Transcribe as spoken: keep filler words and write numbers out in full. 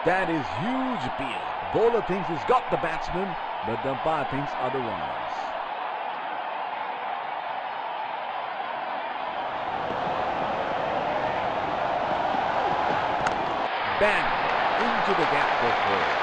That is huge appeal. Bowler thinks he's got the batsman, but the umpire thinks otherwise. Bang! Into the gap for four.